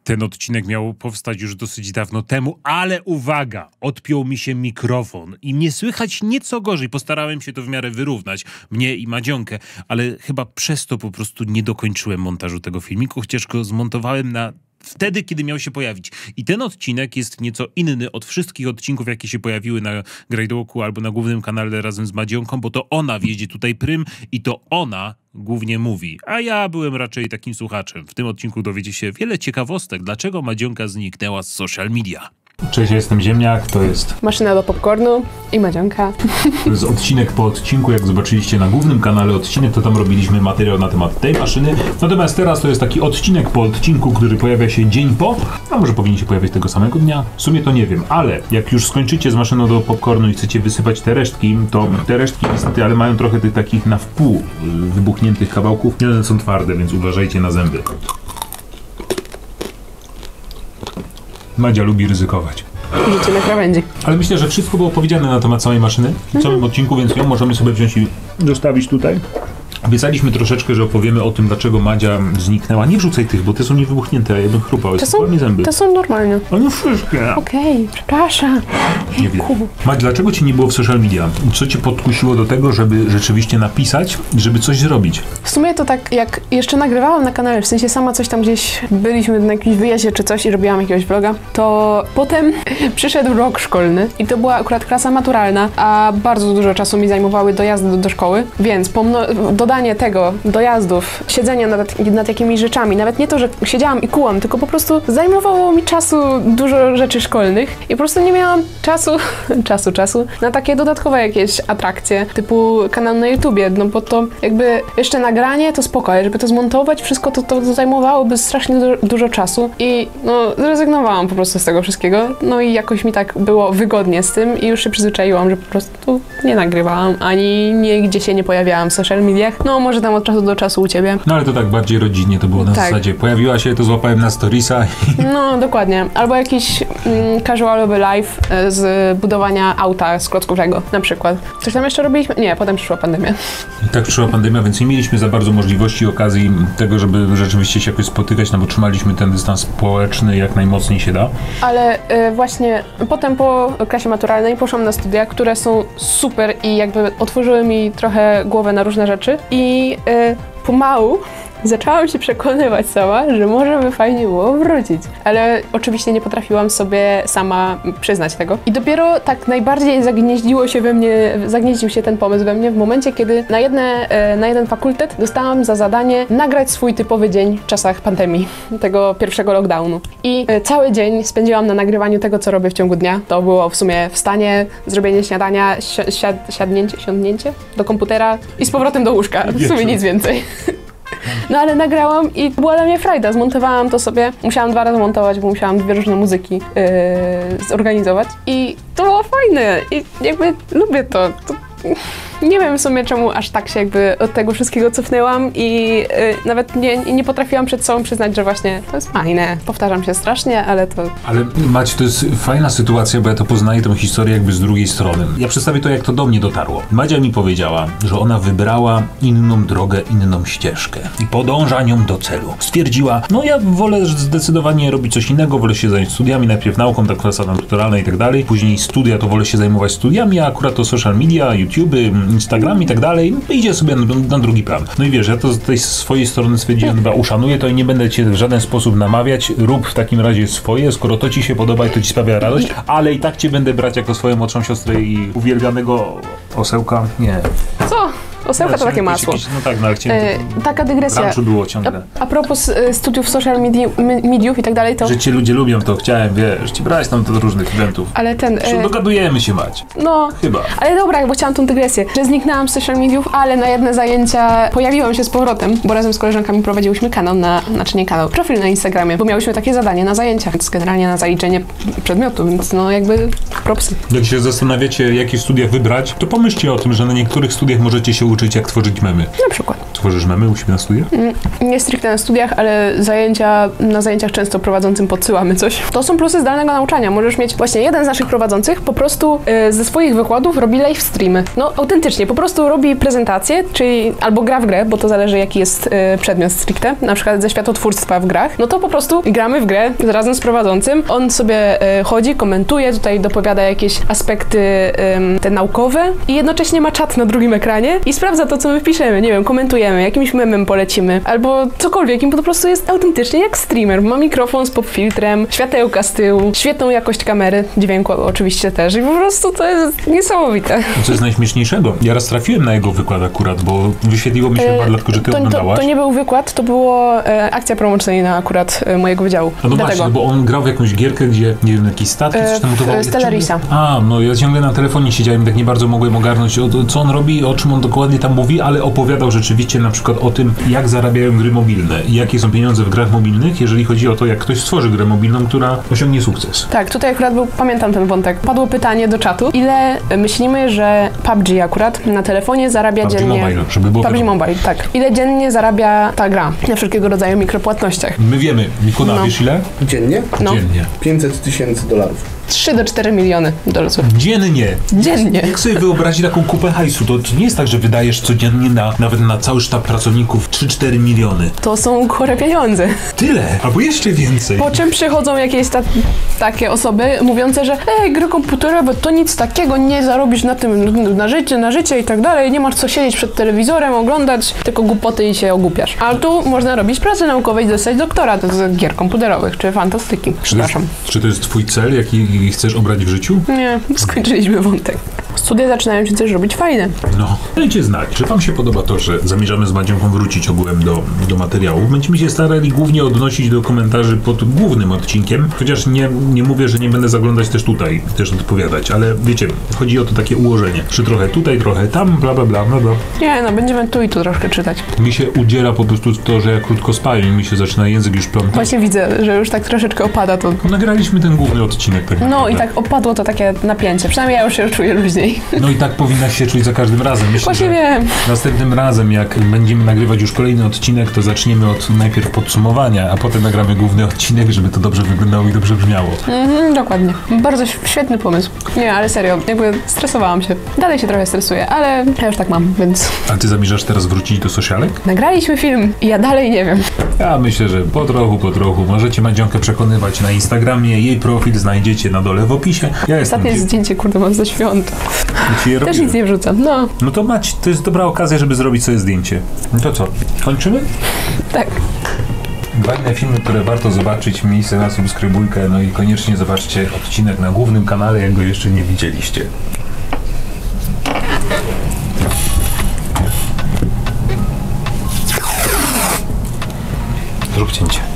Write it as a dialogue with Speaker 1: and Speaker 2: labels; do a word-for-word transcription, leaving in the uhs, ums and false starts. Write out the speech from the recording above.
Speaker 1: Ten odcinek miał powstać już dosyć dawno temu, ale uwaga, odpiął mi się mikrofon i mnie słychać nieco gorzej. Postarałem się to w miarę wyrównać, mnie i Madzionkę, ale chyba przez to po prostu nie dokończyłem montażu tego filmiku, chociaż go zmontowałem na wtedy, kiedy miał się pojawić. I ten odcinek jest nieco inny od wszystkich odcinków, jakie się pojawiły na Grajdołku albo na głównym kanale razem z Madzionką, bo to ona wiedzie tutaj prym i to ona głównie mówi, a ja byłem raczej takim słuchaczem. W tym odcinku dowiecie się wiele ciekawostek, dlaczego Madzionka zniknęła z social media. Cześć, ja jestem Ziemniak, to jest
Speaker 2: Maszyna do popcornu i Madzionka.
Speaker 1: To jest odcinek po odcinku, jak zobaczyliście na głównym kanale odcinek, to tam robiliśmy materiał na temat tej maszyny. Natomiast teraz to jest taki odcinek po odcinku, który pojawia się dzień po, a może powinien się pojawić tego samego dnia. W sumie to nie wiem, ale jak już skończycie z maszyną do popcornu i chcecie wysypać te resztki, to te resztki niestety, ale mają trochę tych takich na wpół wybuchniętych kawałków. Jeden są twarde, więc uważajcie na zęby. Madzia lubi ryzykować.
Speaker 2: Życie na krawędzi.
Speaker 1: Ale myślę, że wszystko było powiedziane na temat samej maszyny w całym mhm. odcinku, więc ją możemy sobie wziąć i zostawić tutaj. Obiecaliśmy troszeczkę, że opowiemy o tym, dlaczego Madzia zniknęła. Nie wrzucaj tych, bo te są niewybuchnięte, a ja bym chrupał.
Speaker 2: To są,
Speaker 1: zęby.
Speaker 2: To są normalne.
Speaker 1: Ale wszystkie.
Speaker 2: Okej, okay, przepraszam.
Speaker 1: Nie wiem. Madzia, dlaczego cię nie było w social media? Co cię podkusiło do tego, żeby rzeczywiście napisać, żeby coś zrobić?
Speaker 2: W sumie to tak, jak jeszcze nagrywałam na kanale, w sensie sama coś tam gdzieś, byliśmy na jakimś wyjeździe czy coś i robiłam jakiegoś vloga, to potem przyszedł rok szkolny i to była akurat klasa maturalna, a bardzo dużo czasu mi zajmowały dojazdy do, do szkoły, więc pomno- dodanie tego, dojazdów, siedzenia nad, nad jakimiś rzeczami, nawet nie to, że siedziałam i kułam, tylko po prostu zajmowało mi czasu dużo rzeczy szkolnych i po prostu nie miałam czasu, czasu, czasu na takie dodatkowe jakieś atrakcje, typu kanał na YouTubie, no bo to jakby jeszcze nagranie to spoko, ale żeby to zmontować, wszystko to, to zajmowałoby strasznie dużo, dużo czasu i no zrezygnowałam po prostu z tego wszystkiego, no i jakoś mi tak było wygodnie z tym i już się przyzwyczaiłam, że po prostu nie nagrywałam, ani nigdzie się nie pojawiałam w social mediach. No może tam od czasu do czasu u ciebie.
Speaker 1: No ale to tak bardziej rodzinnie to było na tak. zasadzie. Pojawiła się, to złapałem na storiesa.
Speaker 2: No dokładnie. Albo jakiś mm, casualowy live z budowania auta z klocków Lego na przykład. Coś tam jeszcze robiliśmy? Nie, potem przyszła pandemia.
Speaker 1: I tak przyszła pandemia, więc nie mieliśmy za bardzo możliwości, okazji tego, żeby rzeczywiście się jakoś spotykać, no bo trzymaliśmy ten dystans społeczny jak najmocniej się da.
Speaker 2: Ale y, właśnie potem po klasie maturalnej poszłam na studia, które są super i jakby otworzyły mi trochę głowę na różne rzeczy. I y, pomału zaczęłam się przekonywać sama, że może by fajnie było wrócić. Ale oczywiście nie potrafiłam sobie sama przyznać tego. I dopiero tak najbardziej zagnieździło się we mnie, zagnieździł się ten pomysł we mnie w momencie, kiedy na, jedne, na jeden fakultet dostałam za zadanie nagrać swój typowy dzień w czasach pandemii, tego pierwszego lockdownu. I cały dzień spędziłam na nagrywaniu tego, co robię w ciągu dnia. To było w sumie wstanie, zrobienie śniadania, si- siad- siadnięcie, siądnięcie do komputera i z powrotem do łóżka. W sumie nic więcej. No ale nagrałam i była dla mnie frajda, zmontowałam to sobie, musiałam dwa razy montować, bo musiałam dwie różne muzyki yy, zorganizować i to było fajne i jakby lubię to. to nie wiem w sumie czemu aż tak się jakby od tego wszystkiego cofnęłam i yy, nawet nie, nie potrafiłam przed sobą przyznać, że właśnie to jest fajne. Powtarzam się strasznie, ale to...
Speaker 1: Ale Macie, to jest fajna sytuacja, bo ja to poznaję tę historię jakby z drugiej strony. Ja przedstawię to, jak to do mnie dotarło. Madzia mi powiedziała, że ona wybrała inną drogę, inną ścieżkę i podąża nią do celu. Stwierdziła, no ja wolę zdecydowanie robić coś innego, wolę się zająć studiami, najpierw nauką, tak klasa naturalna i tak dalej, później studia, to wolę się zajmować studiami, a akurat to social media, YouTube, Instagram i tak dalej, idzie sobie na, na drugi plan. No i wiesz, ja to z tej swojej strony stwierdziłem, chyba uszanuję to i nie będę cię w żaden sposób namawiać, rób w takim razie swoje, skoro to ci się podoba i to ci sprawia radość, ale i tak cię będę brać jako swoją młodszą siostrę i uwielbianego osełka. Nie.
Speaker 2: Co? Osełka to takie masło.
Speaker 1: No tak, no ale chciałem...
Speaker 2: E, taka dygresja.
Speaker 1: było ciągle.
Speaker 2: A, a propos e, studiów social medi mediów i tak dalej, to...
Speaker 1: Że ci ludzie lubią, to chciałem, wiesz, ci brać tam do różnych eventów.
Speaker 2: Ale ten... E...
Speaker 1: Dogadujemy się, Mać.
Speaker 2: No.
Speaker 1: Chyba.
Speaker 2: Ale dobra, bo chciałam tą dygresję, że zniknęłam z social mediów, ale na jedne zajęcia pojawiłam się z powrotem, bo razem z koleżankami prowadziłyśmy kanał na... Znaczy nie kanał, profil na Instagramie, bo miałyśmy takie zadanie na zajęciach, więc generalnie na zaliczenie przedmiotu, więc no jakby propsy.
Speaker 1: Jak się zastanawiacie, jakie studia wybrać, to pomyślcie o tym, że na niektórych studiach możecie się uczyć, jak tworzyć memy.
Speaker 2: Na przykład.
Speaker 1: Tworzysz memy u siebie na studiach?
Speaker 2: Nie stricte na studiach, ale zajęcia, na zajęciach często prowadzącym podsyłamy coś. To są plusy zdalnego nauczania. Możesz mieć właśnie jeden z naszych prowadzących po prostu y, ze swoich wykładów robi live streamy. No autentycznie, po prostu robi prezentację, czyli albo gra w grę, bo to zależy jaki jest y, przedmiot stricte, na przykład ze światotwórstwa w grach, no to po prostu gramy w grę razem z prowadzącym. On sobie y, chodzi, komentuje, tutaj dopowiada jakieś aspekty y, te naukowe i jednocześnie ma czat na drugim ekranie i sprawdza to, co my piszemy, nie wiem, komentujemy, jakimś memem polecimy, albo cokolwiek, im po prostu jest autentycznie jak streamer. Ma mikrofon z popfiltrem, światełka z tyłu, świetną jakość kamery, dźwięku oczywiście też i po prostu to jest niesamowite.
Speaker 1: Co jest najśmieszniejszego? Ja raz trafiłem na jego wykład akurat, bo wyświetliło mi się chyba, dlatego że ty
Speaker 2: to,
Speaker 1: oglądałaś.
Speaker 2: To, to nie był wykład, to była e, akcja promocyjna akurat e, mojego wydziału.
Speaker 1: No, no
Speaker 2: Dlatego.
Speaker 1: właśnie, bo on grał w jakąś gierkę, gdzie, nie wiem, jakieś statki, coś tam
Speaker 2: E, w Stellarisa.
Speaker 1: A, no ja ciągle na telefonie siedziałem i tak nie bardzo mogłem ogarnąć, o, co on robi, o czym on dokładnie tam mówi, ale opowiadał rzeczywiście na przykład o tym, jak zarabiają gry mobilne i jakie są pieniądze w grach mobilnych, jeżeli chodzi o to, jak ktoś stworzy grę mobilną, która osiągnie sukces.
Speaker 2: Tak, tutaj akurat był, pamiętam ten wątek. Padło pytanie do czatu, ile myślimy, że P U B G akurat na telefonie zarabia
Speaker 1: P U B G
Speaker 2: dziennie...
Speaker 1: Mobile, żeby było
Speaker 2: P U B G
Speaker 1: wiadomo.
Speaker 2: Mobile, tak. Ile dziennie zarabia ta gra na wszelkiego rodzaju mikropłatnościach?
Speaker 1: My wiemy, Mikuna,
Speaker 2: No.
Speaker 1: wiesz ile?
Speaker 3: Dziennie?
Speaker 2: No.
Speaker 1: Dziennie.
Speaker 3: pięćset tysięcy dolarów.
Speaker 2: trzy do czterech miliony dolarów.
Speaker 1: Dziennie.
Speaker 2: Dziennie.
Speaker 1: Jak sobie wyobrazić taką kupę hajsu, to, to nie jest tak, że wydajesz codziennie na, nawet na cały sztab pracowników trzy cztery miliony.
Speaker 2: To są chore pieniądze.
Speaker 1: Tyle, albo jeszcze więcej.
Speaker 2: Po czym przychodzą jakieś ta, takie osoby mówiące, że ej, gry komputerowe to nic takiego, nie zarobisz na tym na życie, na życie i tak dalej, nie masz co siedzieć przed telewizorem, oglądać, tylko głupoty i się ogłupiasz. Ale tu można robić prace naukowe i dostać doktorat z gier komputerowych, czy fantastyki.
Speaker 1: Czy to,
Speaker 2: Przepraszam.
Speaker 1: jest, czy to jest twój cel, jaki chcesz obrać w życiu?
Speaker 2: Nie, skończyliśmy wątek. Studia zaczynają się też robić fajne.
Speaker 1: No, dajcie znać, czy wam się podoba to, że zamierzamy z Madzionką wrócić ogółem do, do materiałów. Będziemy się starali głównie odnosić do komentarzy pod głównym odcinkiem, chociaż nie, nie mówię, że nie będę zaglądać też tutaj, też odpowiadać, ale wiecie, chodzi o to takie ułożenie, że trochę tutaj, trochę tam, bla bla bla, bla bla.
Speaker 2: Nie, no będziemy tu i tu troszkę czytać.
Speaker 1: Mi się udziela po prostu to, że ja krótko spałem i mi się zaczyna język już plątać.
Speaker 2: Właśnie widzę, że już tak troszeczkę opada to.
Speaker 1: Nagraliśmy ten główny odcinek. Tak
Speaker 2: No
Speaker 1: naprawdę.
Speaker 2: i tak opadło to takie napięcie. Przynajmniej ja już się czuję luźniej.
Speaker 1: No i tak powinnaś się czuć za każdym razem. Myślę,
Speaker 2: Właśnie
Speaker 1: że
Speaker 2: wiem.
Speaker 1: następnym razem, jak będziemy nagrywać już kolejny odcinek, to zaczniemy od najpierw podsumowania, a potem nagramy główny odcinek, żeby to dobrze wyglądało i dobrze brzmiało.
Speaker 2: Mhm, dokładnie. Bardzo ś- świetny pomysł. Nie, ale serio, jakby stresowałam się. Dalej się trochę stresuję, ale ja już tak mam, więc...
Speaker 1: A ty zamierzasz teraz wrócić do socialek?
Speaker 2: Nagraliśmy film i ja dalej nie wiem.
Speaker 1: Ja myślę, że po trochu, po trochu. Możecie Madzionkę przekonywać na Instagramie. Jej profil znajdziecie na dole w opisie. Ja jestem
Speaker 2: Ostatnie zdjęcie, kurde, mam ze świąt. Też nic nie wrzucam, no.
Speaker 1: No to Mać, to jest dobra okazja, żeby zrobić sobie zdjęcie. No to co? Kończymy?
Speaker 2: Tak.
Speaker 1: Dwa inne filmy, które warto zobaczyć, miejsce na subskrybujkę, no i koniecznie zobaczcie odcinek na głównym kanale, jak go jeszcze nie widzieliście. Zrób cięcie.